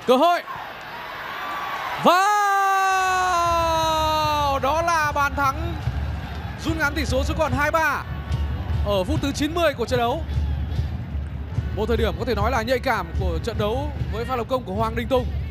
Cơ hội. Vào. Đó là bàn thắng rút ngắn tỷ số xuống còn 2-3 ở phút thứ 90 của trận đấu. Một thời điểm có thể nói là nhạy cảm của trận đấu với pha lập công của Hoàng Đình Tùng.